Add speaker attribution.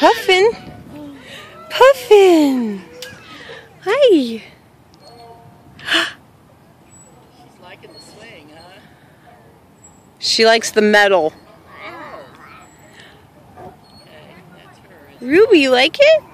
Speaker 1: Puffin. Puffin. Hi.
Speaker 2: She's liking the swing, huh?
Speaker 1: She likes the metal.
Speaker 2: Oh. Okay, that's hers.
Speaker 1: Ruby, you like it?